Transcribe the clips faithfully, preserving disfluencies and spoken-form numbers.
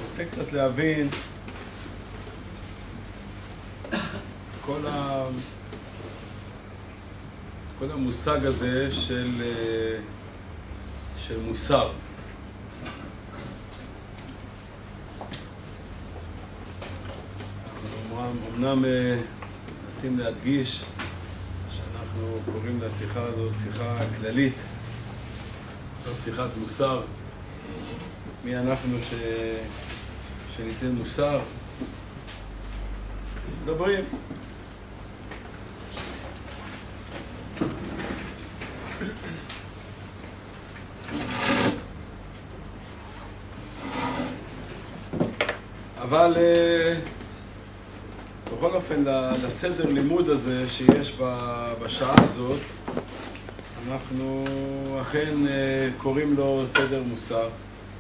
רוצה קצת להבין כל ה... כל המושג הזה של, של מוסר. אמנם נשים להדגיש שאנחנו קוראים לשיחה הזאת שיחה כללית, לא שיחת מוסר. מי אנחנו ש... שניתן מוסר? מדברים. אבל בכל אופן לסדר לימוד הזה שיש בשעה הזאת, אנחנו אכן קוראים לו סדר מוסר.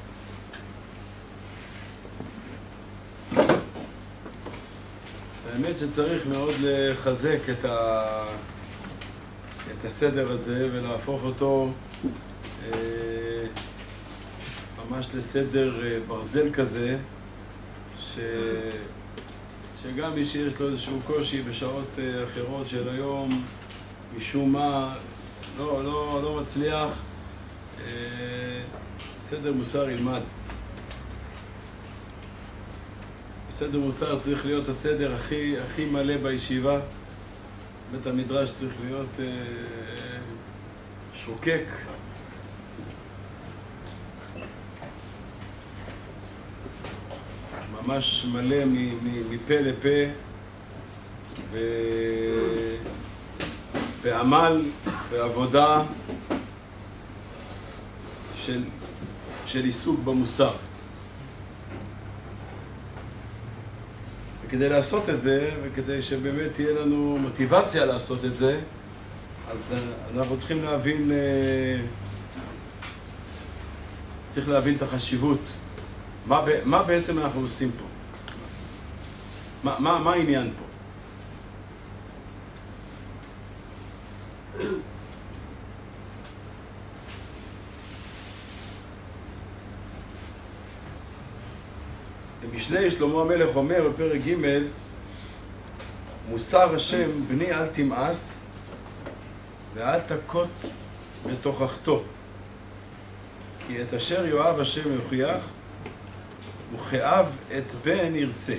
האמת שצריך מאוד לחזק את, ה... את הסדר הזה ולהפוך אותו אה, ממש לסדר ברזל כזה, ש... שגם מי שיש לו איזשהו קושי בשעות אחרות של היום, משום מה לא, לא, לא מצליח, אה, סדר מוסר ילמד. סדר מוסר צריך להיות הסדר הכי, הכי מלא בישיבה. בית המדרש צריך להיות אה, שוקק. ממש מלא מפה לפה, בעמל, בעבודה של, של עיסוק במוסר. וכדי לעשות את זה, וכדי שבאמת תהיה לנו מוטיבציה לעשות את זה, אז אנחנו צריכים להבין, צריך להבין את החשיבות. מה, מה בעצם אנחנו עושים פה? מה, מה, מה העניין פה? במשלי שלמה המלך אומר בפרק ג' מוסר השם בני אל תמאס ואל תקוץ בתוכחתו, כי את אשר יאהב השם יוכיח וכאב את בן ירצה.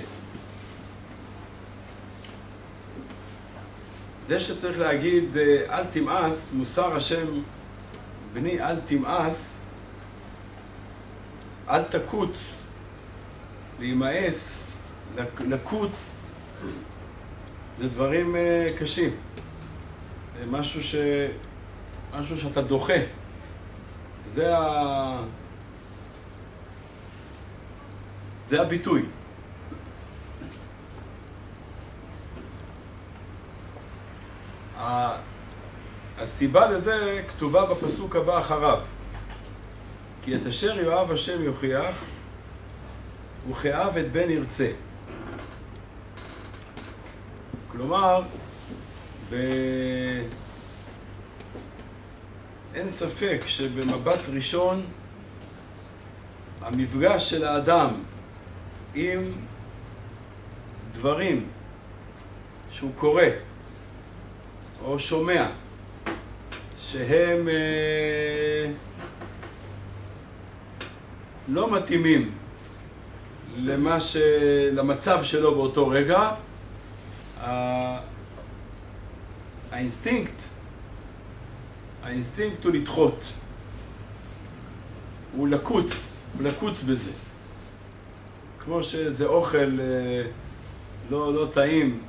זה שצריך להגיד אל תמאס, מוסר השם בני אל תמאס, אל תקוץ, להימאס, לקוץ, זה דברים קשים. זה משהו ש... משהו שאתה דוחה. זה ה... זה הביטוי. הסיבה לזה כתובה בפסוק הבא אחריו. כי את אשר יאהב השם יוכיח וכאב את בן ירצה. כלומר, ב... אין ספק שבמבט ראשון המפגש של האדם עם דברים שהוא קורא או שומע שהם אה, לא מתאימים למה ש... למצב שלו באותו רגע, האינסטינקט, האינסטינקט הוא לדחות, הוא לקוץ, הוא לקוץ בזה. כמו שזה אוכל לא, לא טעים,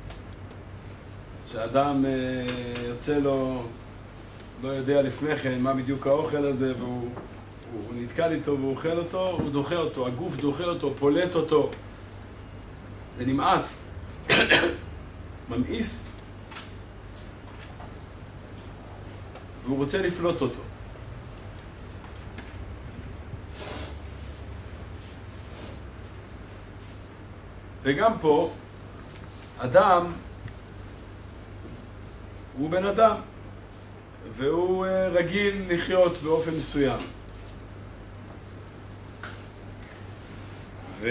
שאדם יוצא לו, לא יודע לפני כן מה בדיוק האוכל הזה, והוא הוא נתקל איתו והוא אוכל אותו, הוא דוחה אותו, הגוף דוחה אותו, פולט אותו. זה נמאס, ממאיס, והוא רוצה לפלוט אותו. וגם פה, אדם הוא בן אדם, והוא רגיל לחיות באופן מסוים. ו...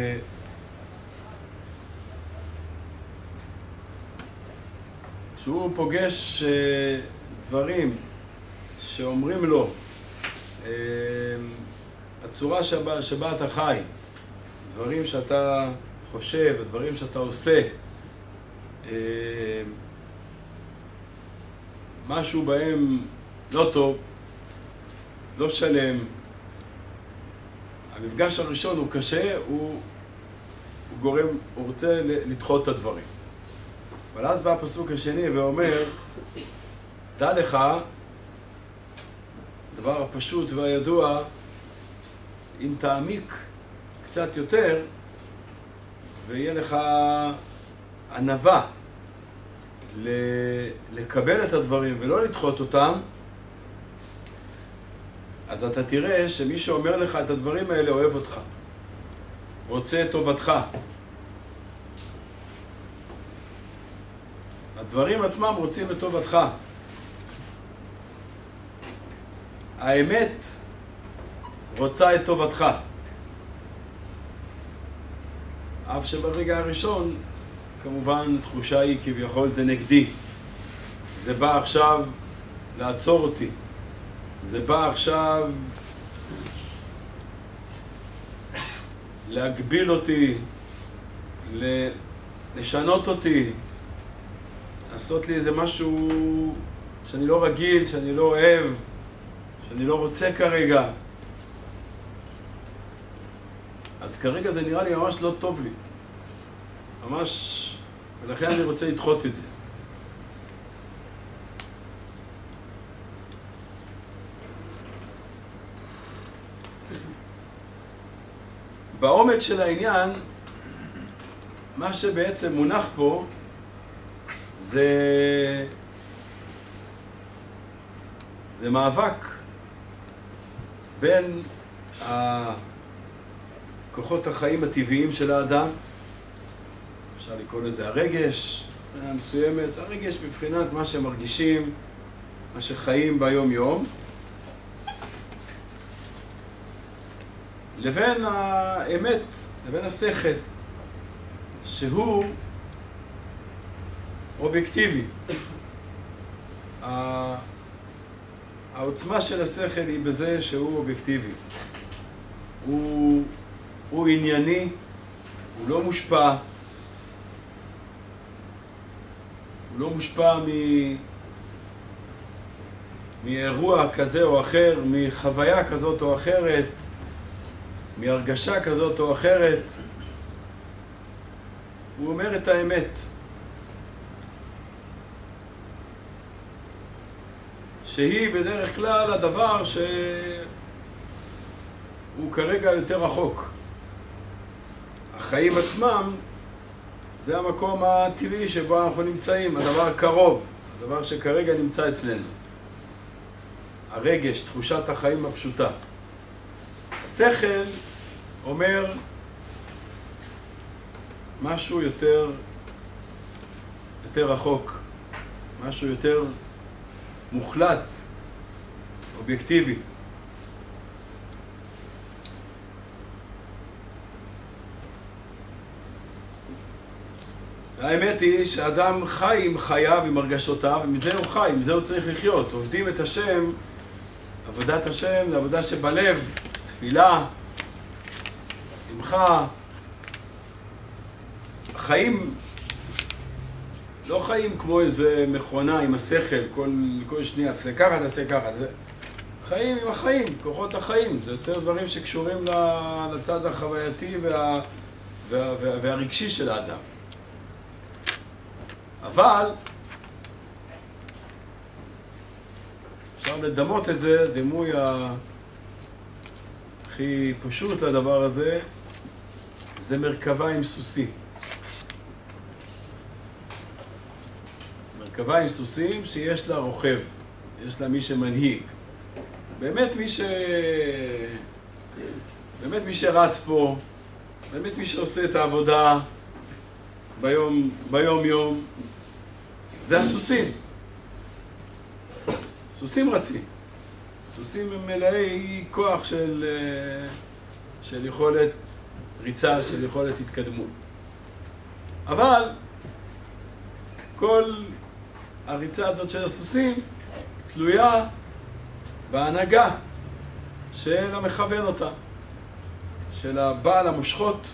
כשהוא פוגש uh, דברים שאומרים לו, uh, הצורה שבה, שבה אתה חי, דברים שאתה חושב, דברים שאתה עושה, uh, משהו בהם לא טוב, לא שלם. המפגש הראשון הוא קשה, הוא, הוא גורם, הוא רוצה לדחות את הדברים. אבל אז בא הפסוק השני ואומר, דע לך, הדבר הפשוט והידוע, אם תעמיק קצת יותר, ויהיה לך ענווה לקבל את הדברים ולא לדחות אותם, אז אתה תראה שמי שאומר לך את הדברים האלה אוהב אותך, רוצה את טובתך. הדברים עצמם רוצים את טובתך. האמת רוצה את טובתך. אף שברגע הראשון, כמובן, תחושה היא כביכול זה נגדי. זה בא עכשיו לעצור אותי. זה בא עכשיו להגביל אותי, לשנות אותי, לעשות לי איזה משהו שאני לא רגיל, שאני לא אוהב, שאני לא רוצה כרגע. אז כרגע זה נראה לי ממש לא טוב לי. ממש, ולכן אני רוצה לדחות את זה. בעומק של העניין, מה שבעצם מונח פה, זה, זה מאבק בין כוחות החיים הטבעיים של האדם, אפשר לקרוא לזה הרגש, מסוימת, הרגש בבחינת מה שמרגישים, מה שחיים ביום יום, לבין האמת, לבין השכל, שהוא אובייקטיבי. העוצמה של השכל היא בזה שהוא אובייקטיבי. הוא, הוא ענייני, הוא לא מושפע. הוא לא מושפע מ... מאירוע כזה או אחר, מחוויה כזאת או אחרת, מהרגשה כזאת או אחרת. הוא אומר את האמת. שהיא בדרך כלל הדבר שהוא כרגע יותר רחוק. החיים עצמם זה המקום הטבעי שבו אנחנו נמצאים, הדבר הקרוב, הדבר שכרגע נמצא אצלנו. הרגש, תחושת החיים הפשוטה. השכל אומר משהו יותר, יותר רחוק, משהו יותר מוחלט, אובייקטיבי. האמת היא שאדם חי עם חייו, עם הרגשותיו, ומזה הוא חי, מזה הוא צריך לחיות. עובדים את השם, עבודת השם, לעבודה שבלב, תפילה, שמחה. החיים לא חיים כמו איזה מכונה עם השכל, כל, כל שנייה, תעשה ככה, תעשה ככה. זה... חיים עם החיים, כוחות החיים. זה יותר דברים שקשורים לצד החווייתי וה, וה, וה, והרגשי של האדם. אבל אפשר לדמות את זה, דימוי הכי פשוט לדבר הזה, זה מרכבה עם סוסים. מרכבה עם סוסים שיש לה רוכב, יש לה מי שמנהיג. באמת מי ש... באמת מי שרץ פה, באמת מי שעושה את העבודה ביום, ביום יום, זה הסוסים. סוסים רצים. סוסים הם מלאי כוח של, של יכולת ריצה, של יכולת התקדמות. אבל כל הריצה הזאת של הסוסים תלויה בהנהגה של המכוון אותה, של הבעל המושכות,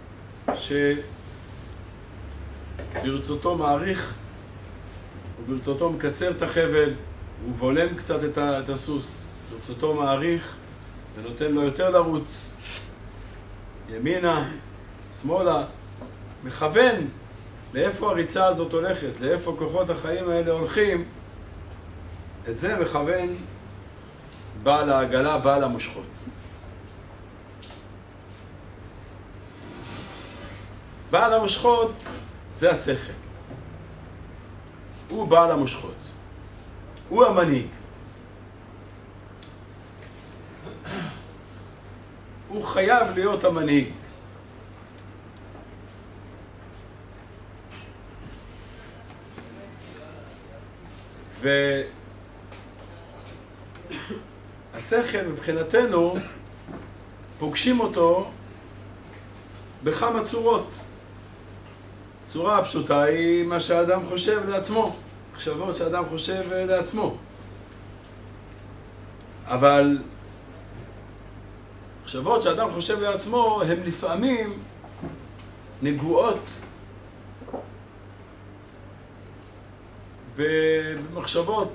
שברצותו מעריך וברצותו מקצר את החבל, הוא בולם קצת את הסוס, ברצותו מעריך ונותן לו יותר לרוץ ימינה, שמאלה, מכוון לאיפה הריצה הזאת הולכת, לאיפה כוחות החיים האלה הולכים. את זה מכוון בעל העגלה, בעל המושכות. בעל המושכות זה השכל. הוא בעל המושכות. הוא המנהיג. הוא חייב להיות המנהיג. והשכל מבחינתנו פוגשים אותו בכמה צורות. צורה הפשוטה היא מה שהאדם חושב לעצמו, מחשבות שהאדם חושב לעצמו. אבל מחשבות שהאדם חושב לעצמו הן לפעמים נגועות במחשבות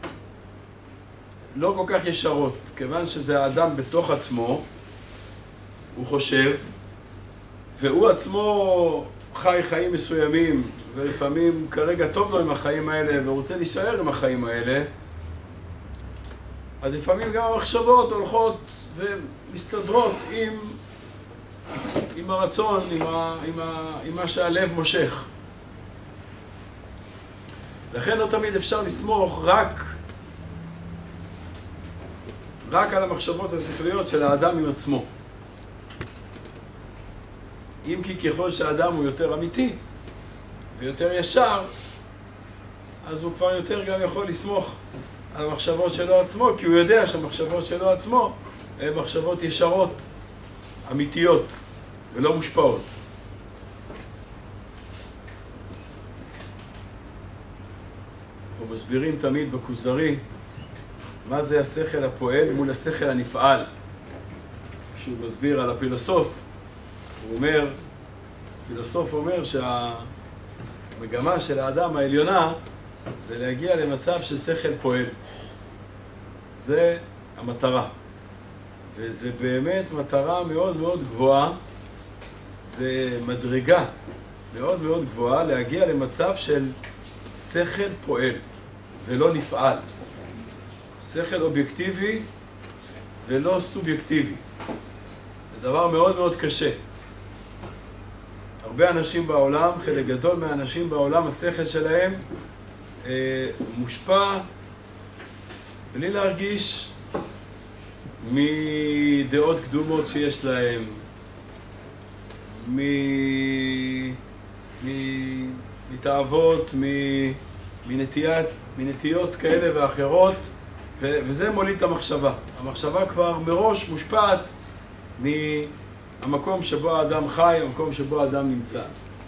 לא כל כך ישרות, כיוון שזה האדם בתוך עצמו, הוא חושב, והוא עצמו חי חיים מסוימים, ולפעמים כרגע טוב לו עם החיים האלה, והוא רוצה להישאר עם החיים האלה, אז לפעמים גם המחשבות הולכות ומסתדרות עם, עם הרצון, עם, ה, עם, ה, עם מה שהלב מושך. לכן לא תמיד אפשר לסמוך רק, רק על המחשבות השכליות של האדם עם עצמו. אם כי ככל שהאדם הוא יותר אמיתי ויותר ישר, אז הוא כבר יותר גם יכול לסמוך על המחשבות שלו עצמו, כי הוא יודע שהמחשבות שלו עצמו הן מחשבות ישרות, אמיתיות ולא מושפעות. אנחנו מסבירים תמיד בכוזרי מה זה השכל הפועל מול השכל הנפעל. כשהוא מסביר על הפילוסוף, הוא אומר, פילוסוף אומר שהמגמה של האדם העליונה זה להגיע למצב של שכל פועל. זה המטרה. וזה באמת מטרה מאוד מאוד גבוהה. זה מדרגה מאוד מאוד גבוהה להגיע למצב של שכל פועל ולא נפעל. שכל אובייקטיבי ולא סובייקטיבי. זה דבר מאוד מאוד קשה. הרבה אנשים בעולם, חלק גדול מהאנשים בעולם, השכל שלהם אה, מושפע בלי להרגיש מדעות קדומות שיש להם, מ... מ... מתאוות, מ... מנטיית... מנטיות כאלה ואחרות, ו... וזה מוליד את המחשבה. המחשבה כבר מראש מושפעת מהמקום שבו האדם חי, המקום שבו האדם נמצא.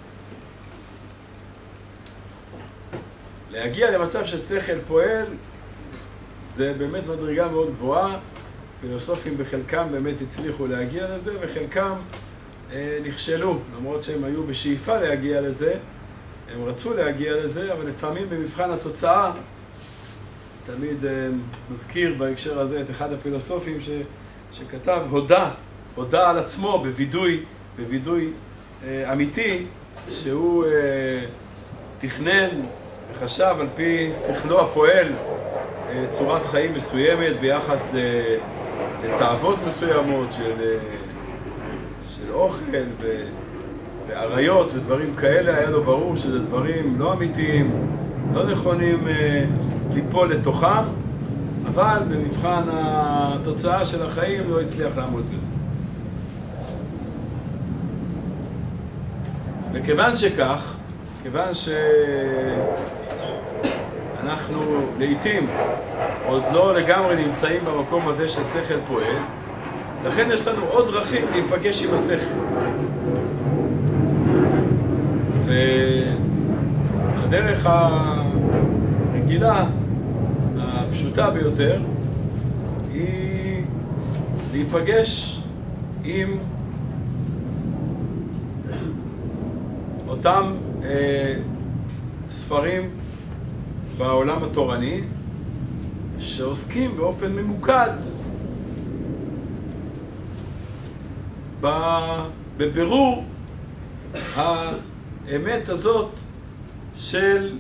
להגיע למצב ששכל פועל זה באמת מדרגה מאוד גבוהה. פילוסופים בחלקם באמת הצליחו להגיע לזה, וחלקם אה, נכשלו, למרות שהם היו בשאיפה להגיע לזה, הם רצו להגיע לזה, אבל לפעמים במבחן התוצאה, תמיד אה, מזכיר בהקשר הזה את אחד הפילוסופים ש, שכתב, הודע, הודע על עצמו בוידוי, בוידוי אה, אמיתי, שהוא אה, תכנן וחשב על פי שכלו הפועל אה, צורת חיים מסוימת ביחס ל... לתאוות מסוימות של, של אוכל ו, ועריות ודברים כאלה. היה לו ברור שזה דברים לא אמיתיים, לא נכונים אה, ליפול לתוכם, אבל במבחן התוצאה של החיים לא הצליח לעמוד בזה. וכיוון שכך, כיוון שאנחנו לעתים עוד לא לגמרי נמצאים במקום הזה של שכל פועל, לכן יש לנו עוד דרכים להיפגש עם השכל. והדרך הרגילה, הפשוטה ביותר, היא להיפגש עם אותם אה, ספרים בעולם התורני שעוסקים באופן ממוקד בבירור האמת הזאת של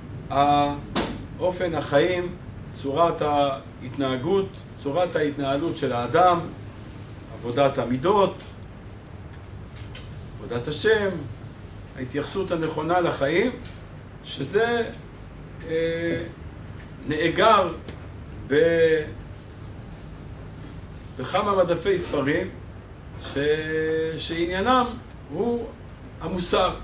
אופן החיים, צורת ההתנהגות, צורת ההתנהלות של האדם, עבודת המידות, עבודת השם, ההתייחסות הנכונה לחיים, שזה אה, נאגר ב, בכמה מדפי ספרים ש, שעניינם הוא המוסר.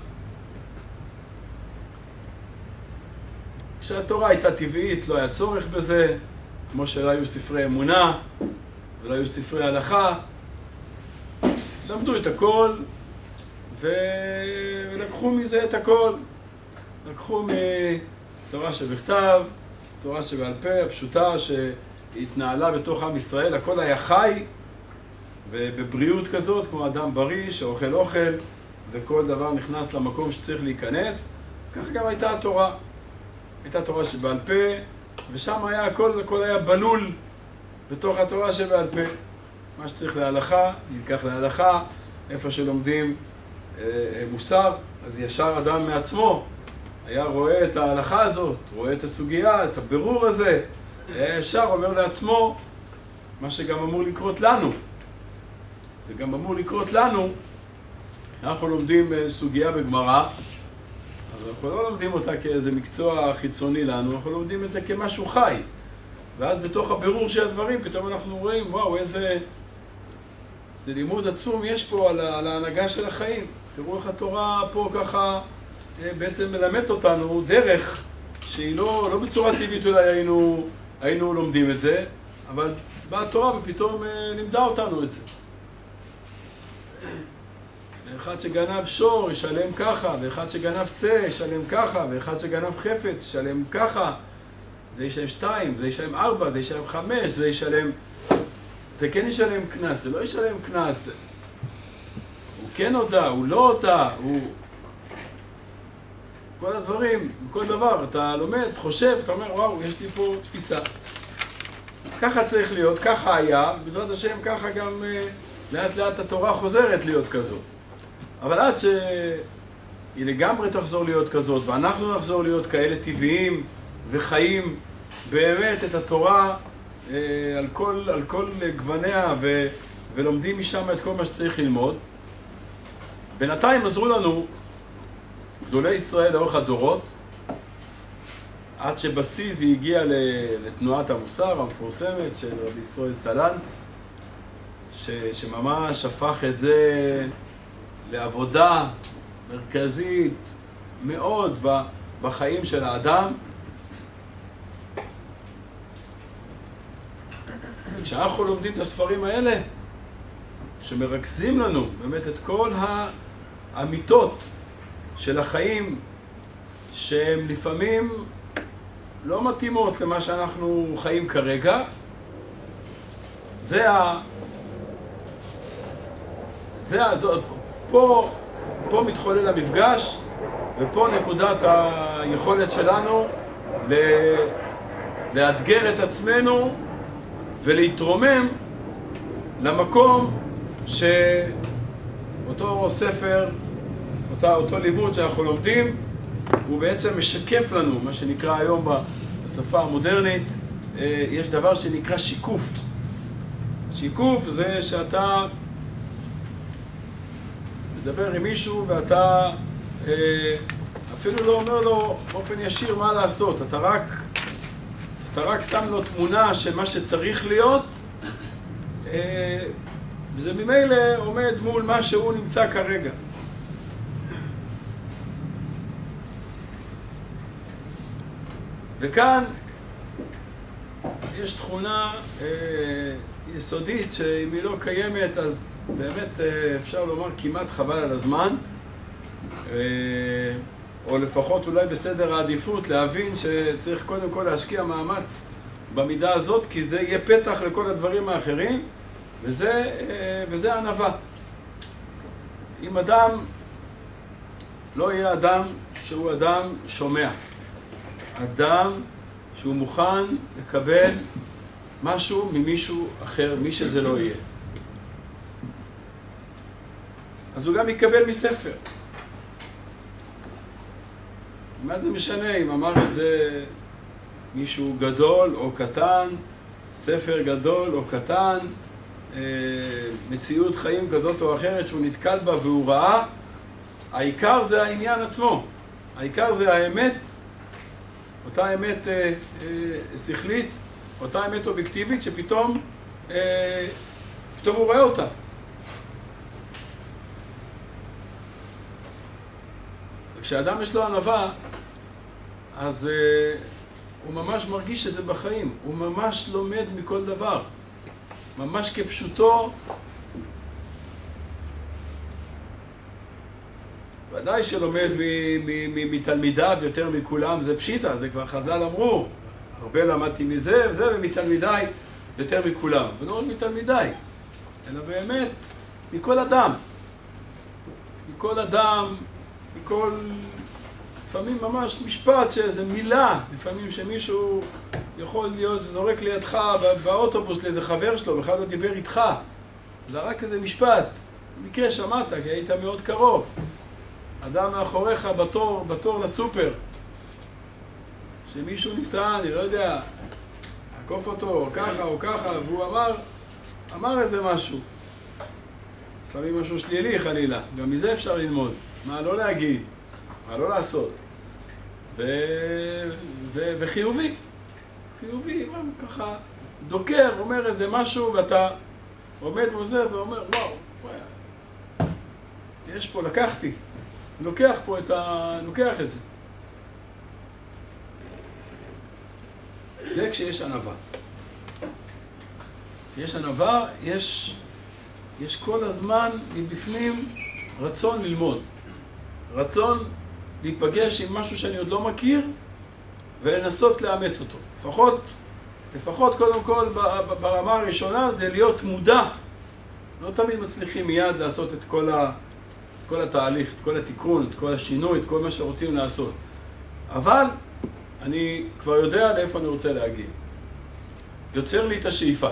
כשהתורה הייתה טבעית לא היה צורך בזה, כמו שלא היו ספרי אמונה ולא היו ספרי הלכה. למדו את הכל ו... ולקחו מזה את הכל. לקחו מתורה שבכתב, תורה שבעל פה, הפשוטה שהתנהלה בתוך עם ישראל. הכל היה חי ובבריאות כזאת, כמו אדם בריא שאוכל אוכל וכל דבר נכנס למקום שצריך להיכנס. כך גם הייתה התורה. הייתה תורה שבעל פה, ושם היה הכל, הכל היה בלול בתוך התורה שבעל פה. מה שצריך להלכה, נלקח להלכה. איפה שלומדים אה, אה, מוסר, אז ישר אדם מעצמו היה רואה את ההלכה הזאת, רואה את הסוגיה, את הבירור הזה, היה ישר אומר לעצמו מה שגם אמור לקרות לנו. זה גם אמור לקרות לנו. אנחנו לומדים סוגיה בגמרא, אז אנחנו לא לומדים אותה כאיזה מקצוע חיצוני לנו, אנחנו לומדים את זה כמשהו חי. ואז בתוך הבירור של הדברים, פתאום אנחנו רואים, וואו, איזה, איזה לימוד עצום יש פה על, על ההנהגה של החיים. תראו איך התורה פה ככה בעצם מלמד אותנו דרך שהיא לא, לא בצורה טבעית אולי היינו, היינו לומדים את זה, אבל באה התורה ופתאום לימדה אותנו את זה. ואחד שגנב שור ישלם ככה, ואחד שגנב שא ישלם ככה, ואחד שגנב חפץ ישלם ככה. זה ישלם שתיים, זה ישלם ארבע, זה ישלם חמש, זה ישלם... זה כן ישלם כנס, זה לא ישלם כנס. הוא כן הודע, הוא לא הודע, הוא... כל הדברים, כל דבר, אתה לומד, חושב, אתה אומר, וואו, יש לי פה תפיסה. ככה צריך להיות, ככה היה, בעזרת השם ככה גם לאט לאט התורה חוזרת להיות כזאת. אבל עד שהיא לגמרי תחזור להיות כזאת, ואנחנו נחזור להיות כאלה טבעיים וחיים באמת את התורה אה, על כל, על כל גווניה ו, ולומדים משם את כל מה שצריך ללמוד. בינתיים עזרו לנו גדולי ישראל לאורך הדורות, עד שבשיא זה הגיע לתנועת המוסר המפורסמת של רבי ישראל סלנט, ש, שממש הפך את זה לעבודה מרכזית מאוד בחיים של האדם. כשאנחנו לומדים את הספרים האלה, שמרכזים לנו באמת את כל האמיתות של החיים, שהן לפעמים לא מתאימות למה שאנחנו חיים כרגע, זה ה... זה ה... זאת... פה, פה מתחולל המפגש, ופה נקודת היכולת שלנו ל... לאתגר את עצמנו ולהתרומם למקום שאותו ספר, אותה, אותו לימוד שאנחנו לומדים, הוא בעצם משקף לנו, מה שנקרא היום בשפה המודרנית, יש דבר שנקרא שיקוף. שיקוף זה שאתה מדבר עם מישהו ואתה אפילו לא אומר לו באופן ישיר מה לעשות, אתה רק, אתה רק שם לו תמונה של מה שצריך להיות, וזה ממילא עומד מול מה שהוא נמצא כרגע. וכאן יש תכונה אה, יסודית שאם היא לא קיימת אז באמת אה, אפשר לומר כמעט חבל על הזמן. או לפחות אולי בסדר העדיפות להבין שצריך קודם כל להשקיע מאמץ במידה הזאת, כי זה יהיה פתח לכל הדברים האחרים, וזה, וזה ענווה. אם אדם לא יהיה אדם שהוא אדם שומע, אדם שהוא מוכן לקבל משהו ממישהו אחר, מי שזה לא יהיה, אז הוא גם יקבל מספר. מה זה משנה אם אמר את זה מישהו גדול או קטן, ספר גדול או קטן, מציאות חיים כזאת או אחרת שהוא נתקל בה והוא ראה, העיקר זה העניין עצמו. העיקר זה האמת, אותה אמת אה, אה, שכלית, אותה אמת אובייקטיבית שפתאום אה, פתאום הוא רואה אותה. וכשאדם יש לו ענווה, אז אה, הוא ממש מרגיש את זה בחיים, הוא ממש לומד מכל דבר, ממש כפשוטו. ודאי שלומד מתלמידיו יותר מכולם, זה פשיטה, זה כבר חז"ל אמרו, הרבה למדתי מזה וזה, ומתלמידיי יותר מכולם. ולא רק מתלמידיי, אלא באמת מכל אדם. מכל אדם, מכל, לפעמים ממש משפט שזה מילה, לפעמים שמישהו יכול להיות זורק לידך באוטובוס לאיזה חבר שלו, בכלל לא דיבר איתך. זה רק איזה משפט, במקרה שמעת, כי היית מאוד קרוב. אדם מאחוריך בתור, בתור לסופר, שמישהו ניסה, אני לא יודע, לעקוף אותו, או ככה, או ככה, והוא אמר, אמר איזה משהו. לפעמים משהו שלילי חלילה, גם מזה אפשר ללמוד. מה לא להגיד, מה לא לעשות. ו... ו... וחיובי, חיובי, ככה, דוקר, אומר איזה משהו, ואתה עומד ועוזר ואומר, וואו, וואי, יש פה, לקחתי. לוקח פה את ה... לוקח את זה. זה כשיש ענווה. כשיש ענווה, יש, יש כל הזמן מבפנים רצון ללמוד. רצון להיפגש עם משהו שאני עוד לא מכיר, ולנסות לאמץ אותו. לפחות, לפחות קודם כל ברמה הראשונה זה להיות מודע. לא תמיד מצליחים מיד לעשות את כל ה... כל התהליך, את כל התיקון, את כל השינוי, את כל מה שרוצים לעשות. אבל אני כבר יודע לאיפה אני רוצה להגיע. יוצר לי את השאיפה.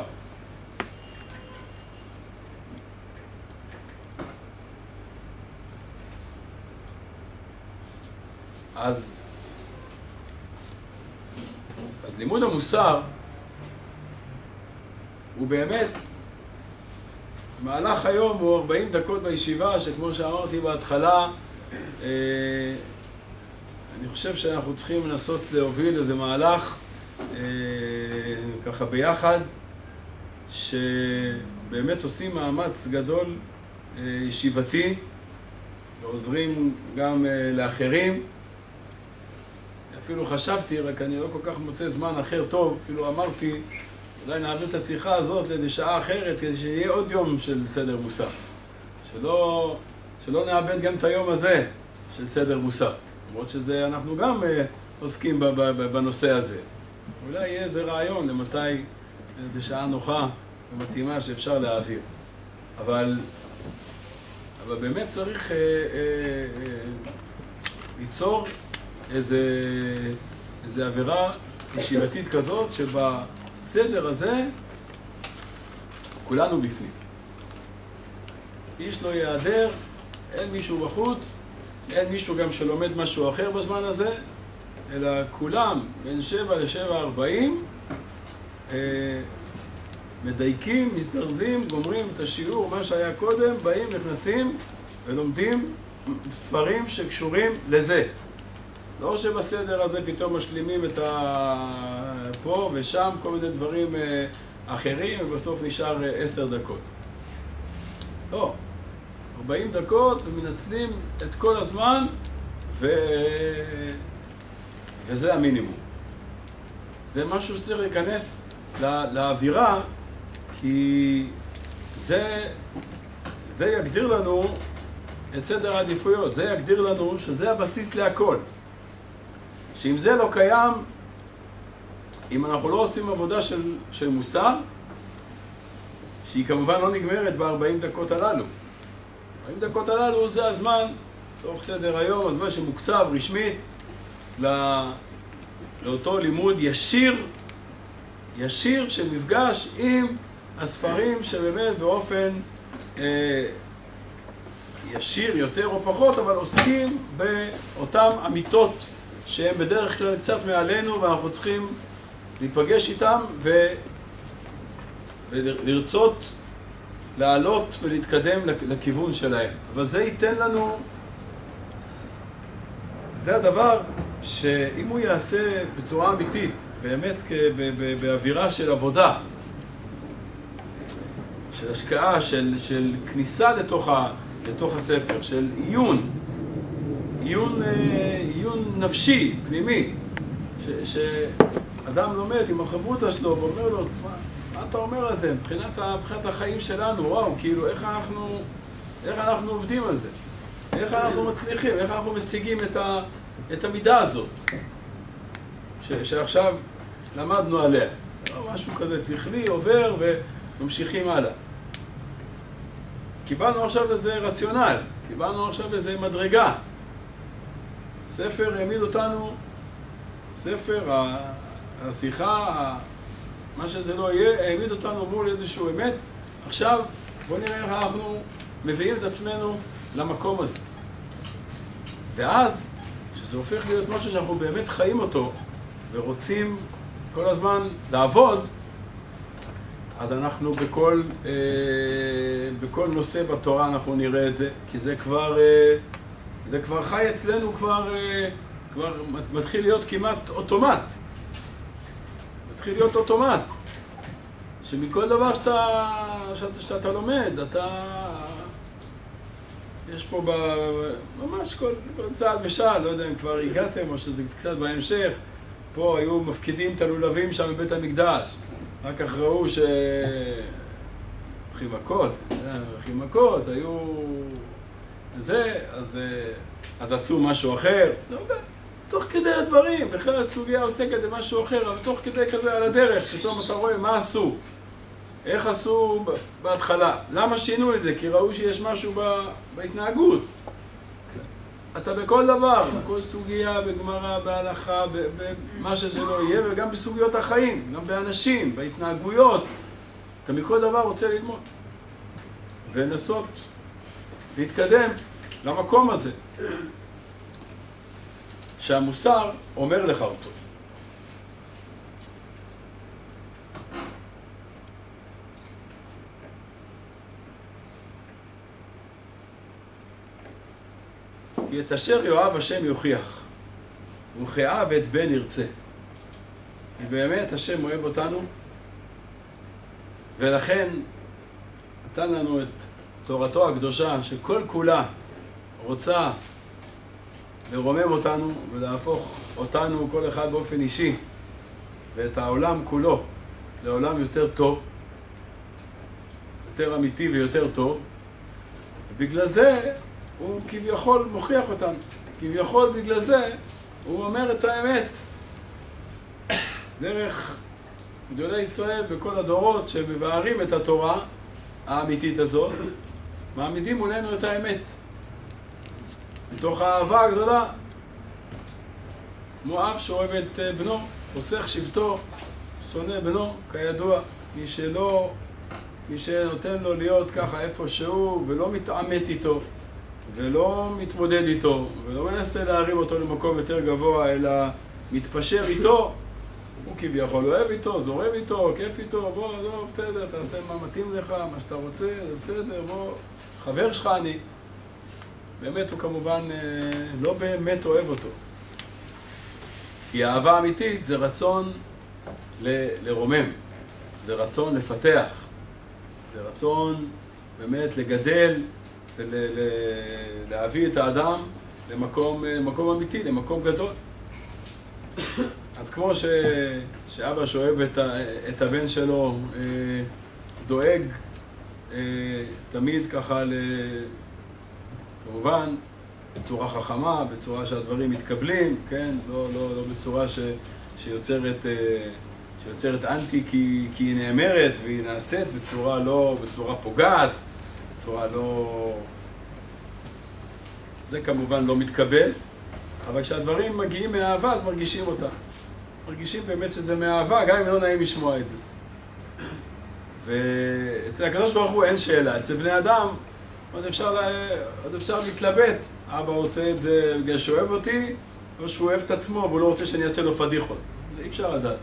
אז, אז לימוד המוסר הוא באמת, מהלך היום הוא ארבעים דקות בישיבה, שכמו שאמרתי בהתחלה, אה, אני חושב שאנחנו צריכים לנסות להוביל איזה מהלך אה, ככה ביחד, שבאמת עושים מאמץ גדול אה, ישיבתי, ועוזרים גם אה, לאחרים. אפילו חשבתי, רק אני לא כל כך מוצא זמן אחר טוב, אפילו אמרתי, אולי נעביר את השיחה הזאת לאיזו שעה אחרת, כדי שיהיה עוד יום של סדר מוסר. שלא, שלא נאבד גם את היום הזה של סדר מוסר. למרות שזה, אנחנו גם אה, עוסקים בנושא הזה. אולי יהיה איזה רעיון למתי איזו שעה נוחה ומתאימה שאפשר להעביר. אבל, אבל באמת צריך אה, אה, אה, ליצור איזה, איזה עבירה ישיבתית כזאת שבה סדר הזה, כולנו בפנים. איש לא יעדר, אין מישהו בחוץ, אין מישהו גם שלומד משהו אחר בזמן הזה, אלא כולם בין שבע לשבע ארבעים, אה, מדייקים, מזדרזים, גומרים את השיעור, מה שהיה קודם, באים, נכנסים ולומדים דברים שקשורים לזה. לא שבסדר הזה פתאום משלימים את ה... פה ושם, כל מיני דברים אחרים, ובסוף נשאר עשר דקות. לא. ארבעים דקות ומנצלים את כל הזמן, ו... וזה המינימום. זה משהו שצריך להיכנס לה... לאווירה, כי זה... זה יגדיר לנו את סדר העדיפויות. זה יגדיר לנו שזה הבסיס להכל. שאם זה לא קיים, אם אנחנו לא עושים עבודה של, של מוסר, שהיא כמובן לא נגמרת ב-ארבעים דקות הללו. ארבעים דקות הללו זה הזמן, תוך סדר היום, הזמן שמוקצב רשמית לא, לאותו לימוד ישיר, ישיר של מפגש עם הספרים שבאמת באופן אה, ישיר יותר או פחות, אבל עוסקים באותם אמיתות שהם בדרך כלל קצת מעלינו, ואנחנו צריכים להיפגש איתם ו... ולרצות לעלות ולהתקדם לכיוון שלהם. אבל זה ייתן לנו, זה הדבר שאם הוא יעשה בצורה אמיתית, באמת באווירה של עבודה, של השקעה, של, של כניסה לתוך, ה, לתוך הספר, של עיון, עיון, עיון נפשי, פנימי, ש, שאדם לומד עם החברותא שלו ואומר לו, מה, מה אתה אומר על זה? מבחינת, מבחינת החיים שלנו, וואו, כאילו, איך אנחנו, איך אנחנו עובדים על זה? איך אנחנו מצליחים? איך אנחנו משיגים את, ה, את המידה הזאת? ש, שעכשיו למדנו עליה. לא משהו כזה שכלי, עובר וממשיכים הלאה. קיבלנו עכשיו איזה רציונל, קיבלנו עכשיו איזה מדרגה. ספר העמיד אותנו, ספר, השיחה, מה שזה לא יהיה, העמיד אותנו מול איזשהו אמת. עכשיו בואו נראה איך אנחנו מביאים את עצמנו למקום הזה. ואז, כשזה הופך להיות משהו שאנחנו באמת חיים אותו, ורוצים כל הזמן לעבוד, אז אנחנו בכל, אה, בכל נושא בתורה אנחנו נראה את זה, כי זה כבר, אה, זה כבר חי אצלנו, כבר, אה, כבר מתחיל להיות כמעט אוטומט. מתחיל להיות אוטומט. שמכל דבר שאתה, שאתה, שאתה לומד, אתה... יש פה ב... ממש כל, כל צעד ושעל, לא יודע אם כבר הגעתם או שזה קצת בהמשך. פה היו מפקידים את הלולבים שם בבית המקדש. רק כך ראו ש... חימקות, חימקות, היו... זה, אז, אז עשו משהו אחר. לא יודע, תוך כדי הדברים, בכלל הסוגיה עוסקת במשהו אחר, אבל תוך כדי כזה על הדרך, פתאום אתה רואה מה עשו. איך עשו בהתחלה? למה שינו את זה? כי ראו שיש משהו בהתנהגות. אתה בכל דבר, בכל סוגיה, בגמרא, בהלכה, במה שזה לא יהיה, וגם בסוגיות החיים, גם באנשים, בהתנהגויות. אתה מכל דבר רוצה ללמוד. ולנסות להתקדם למקום הזה. שהמוסר אומר לך אותו. כי את אשר יאהב השם יוכיח, וכאב את בן ירצה. כי באמת השם אוהב אותנו, ולכן נתן לנו את תורתו הקדושה, שכל כולה רוצה לרומם אותנו ולהפוך אותנו, כל אחד באופן אישי, ואת העולם כולו לעולם יותר טוב, יותר אמיתי ויותר טוב. ובגלל זה הוא כביכול מוכיח אותנו. כביכול בגלל זה הוא אומר את האמת. דרך גדולי ישראל בכל הדורות שמבארים את התורה האמיתית הזאת, מעמידים מולנו את האמת. מתוך האהבה הגדולה, כמו אב שאוהב את בנו, חוסך שבטו, שונא בנו, כידוע. מי שלא, מי שנותן לו להיות ככה איפה שהוא, ולא מתעמת איתו, ולא מתמודד איתו, ולא מנסה להרים אותו למקום יותר גבוה, אלא מתפשר איתו, הוא כביכול אוהב איתו, זורם איתו, כיף איתו, בוא, לא, בסדר, תעשה מה מתאים לך, מה שאתה רוצה, זה בסדר, בוא, חבר שלך אני. באמת הוא כמובן לא באמת אוהב אותו. כי האהבה אמיתית זה רצון ל- לרומם, זה רצון לפתח, זה רצון באמת לגדל ולהביא את האדם למקום, למקום אמיתי, למקום גדול. אז כמו ש... שאבא שאוהב את, ה... את הבן שלו, דואג תמיד ככה ל... כמובן, בצורה חכמה, בצורה שהדברים מתקבלים, כן? לא, לא, לא בצורה ש, שיוצרת, שיוצרת אנטי כי, כי היא נאמרת והיא נעשית בצורה לא, בצורה פוגעת, בצורה לא... זה כמובן לא מתקבל, אבל כשהדברים מגיעים מאהבה אז מרגישים אותם. מרגישים באמת שזה מאהבה, גם אם לא נעים לשמוע את זה. ואצל הקדוש ברוך הוא אין שאלה, אצל בני אדם עוד אפשר, עוד אפשר להתלבט. אבא עושה את זה בגלל שהוא אוהב אותי, או שהוא אוהב את עצמו, והוא לא רוצה שאני אעשה לו פדיחות. זה אי אפשר לדעת.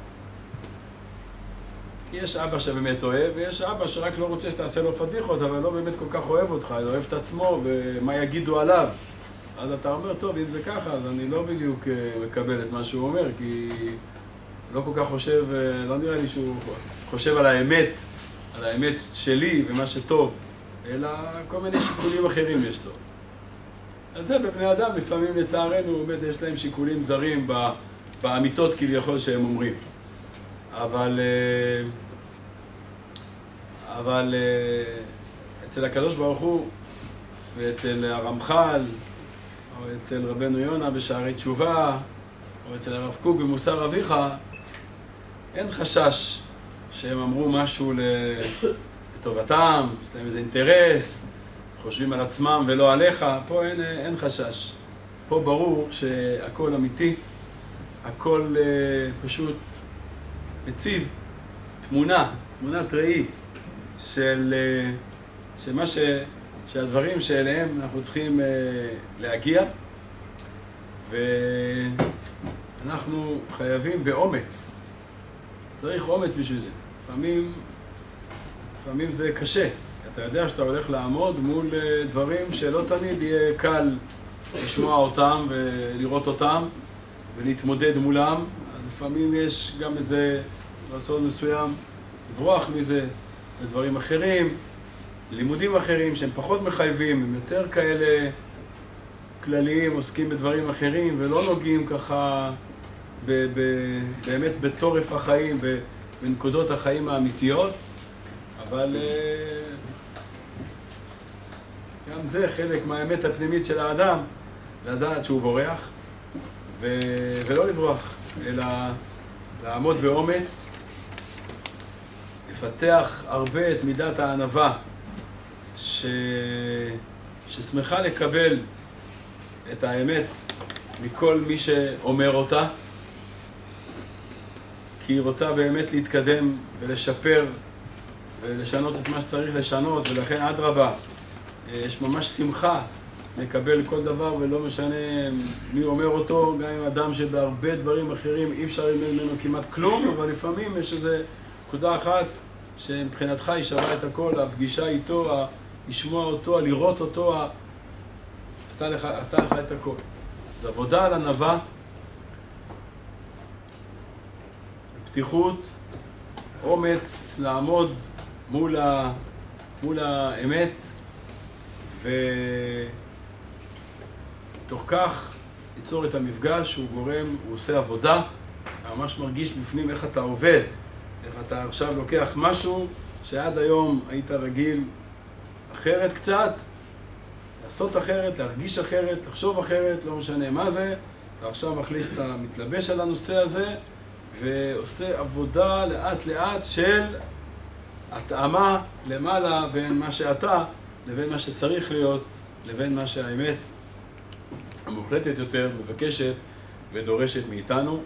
יש אבא שבאמת אוהב, ויש אבא שרק לא רוצה שתעשה לו פדיחות, אבל לא באמת כל כך אוהב אותך, הוא אוהב את עצמו, ומה יגידו עליו. אז אתה אומר, טוב, אם זה ככה, אז אני לא בדיוק מקבל את מה שהוא אומר, כי לא כל כך חושב, לא נראה לי שהוא חושב על האמת, על האמת שלי ומה שטוב, אלא כל מיני שיקולים אחרים יש לו. אז זה בבני אדם, לפעמים לצערנו, באמת יש להם שיקולים זרים באמיתות כביכול שהם אומרים. אבל, אבל אצל הקדוש ברוך הוא ואצל הרמח"ל, או אצל רבנו יונה בשערי תשובה, או אצל הרב קוק במוסר אביך, אין חשש שהם אמרו משהו לטובתם, יש להם איזה אינטרס, חושבים על עצמם ולא עליך. פה אין, אין חשש. פה ברור שהכל אמיתי, הכל פשוט מציב תמונה, תמונת ראי של, של מה ש... שהדברים שאליהם אנחנו צריכים להגיע, ואנחנו חייבים באומץ. צריך אומץ בשביל זה. לפעמים, לפעמים זה קשה. אתה יודע שאתה הולך לעמוד מול דברים שלא תמיד יהיה קל לשמוע אותם ולראות אותם ולהתמודד מולם. אז לפעמים יש גם איזה רצון מסוים לברוח מזה לדברים אחרים, לימודים אחרים שהם פחות מחייבים, הם יותר כאלה כלליים, עוסקים בדברים אחרים ולא נוגעים ככה ב- ב- באמת בתורף החיים, בנקודות החיים האמיתיות, אבל גם זה חלק מהאמת הפנימית של האדם, לדעת שהוא בורח ו- ולא לברוח, אלא לעמוד באומץ, לפתח הרבה את מידת הענווה ש... ששמחה לקבל את האמת מכל מי שאומר אותה, כי היא רוצה באמת להתקדם ולשפר ולשנות את מה שצריך לשנות, ולכן אדרבה, יש ממש שמחה לקבל כל דבר ולא משנה מי אומר אותו, גם עם אדם שבהרבה דברים אחרים אי אפשר ללמד ממנו כמעט כלום, אבל לפעמים יש איזו נקודה אחת שמבחינתך היא שווה את הכל, הפגישה איתו, לשמוע אותו, לראות אותו, עשתה לך, עשתה לך את הכל. אז עבודה על ענווה, פתיחות, אומץ, לעמוד מול, ה, מול האמת, ותוך כך ליצור את המפגש, הוא גורם, הוא עושה עבודה, אתה ממש מרגיש בפנים איך אתה עובד, איך אתה עכשיו לוקח משהו שעד היום היית רגיל אחרת קצת, לעשות אחרת, להרגיש אחרת, לחשוב אחרת, לא משנה מה זה, אתה עכשיו מחליט, אתה מתלבש על הנושא הזה, ועושה עבודה לאט לאט של התאמה למעלה בין מה שאתה לבין מה שצריך להיות, לבין מה שהאמת המוחלטת יותר מבקשת ודורשת מאיתנו.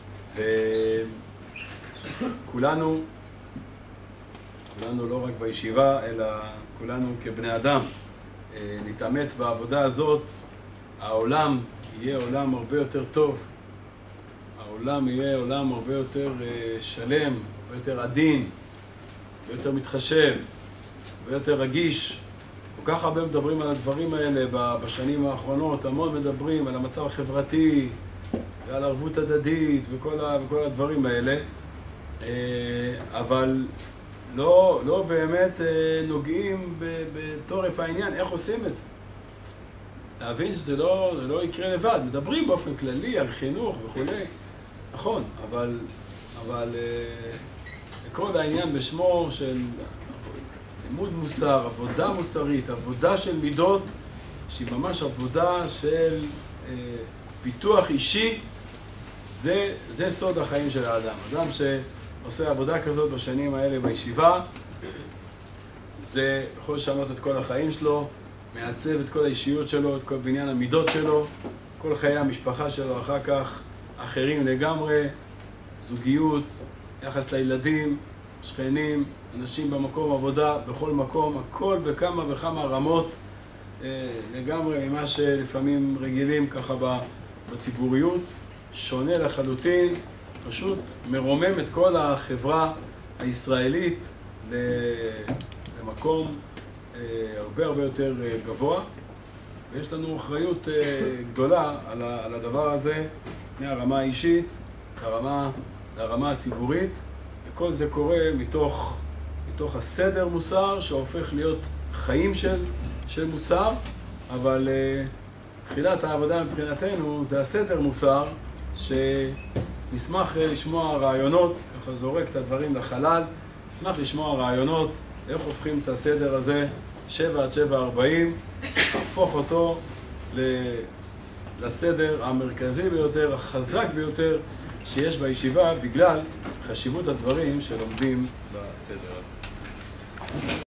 וכולנו, כולנו לא רק בישיבה, אלא כולנו כבני אדם, נתאמץ בעבודה הזאת, העולם יהיה עולם הרבה יותר טוב, העולם יהיה עולם הרבה יותר שלם, הרבה יותר עדין, הרבה יותר מתחשב, הרבה יותר רגיש. כל כך הרבה מדברים על הדברים האלה בשנים האחרונות, המון מדברים על המצב החברתי ועל ערבות הדדית וכל, ה, וכל הדברים האלה, אבל לא, לא באמת נוגעים בתורף העניין, איך עושים את זה. להבין שזה לא, לא יקרה לבד, מדברים באופן כללי על חינוך וכו', נכון, אבל, אבל כל העניין בשמו של לימוד מוסר, עבודה מוסרית, עבודה של מידות, שהיא ממש עבודה של אה, פיתוח אישי. זה, זה סוד החיים של האדם. אדם שעושה עבודה כזאת בשנים האלה בישיבה, זה יכול לשנות את כל החיים שלו, מעצב את כל האישיות שלו, את כל בניין המידות שלו, כל חיי המשפחה שלו אחר כך, אחרים לגמרי, זוגיות, יחס לילדים, שכנים, אנשים במקום עבודה, בכל מקום, הכל בכמה וכמה רמות אה, לגמרי ממה שלפעמים רגילים ככה בציבוריות, שונה לחלוטין, פשוט מרומם את כל החברה הישראלית למקום אה, הרבה הרבה יותר אה, גבוה, ויש לנו אחריות אה, גדולה על, ה, על הדבר הזה, מהרמה האישית לרמה, לרמה הציבורית, וכל זה קורה מתוך, מתוך הסדר מוסר שהופך להיות חיים של, של מוסר, אבל אה, תחילת העבודה מבחינתנו זה הסדר מוסר, שנשמח לשמוע רעיונות, ככה זורק את הדברים לחלל, נשמח לשמוע רעיונות, איך הופכים את הסדר הזה שבע עד שבע ארבעים, להפוך אותו לסדר המרכזי ביותר, החזק ביותר שיש בישיבה, בגלל חשיבות הדברים שלומדים בסדר הזה.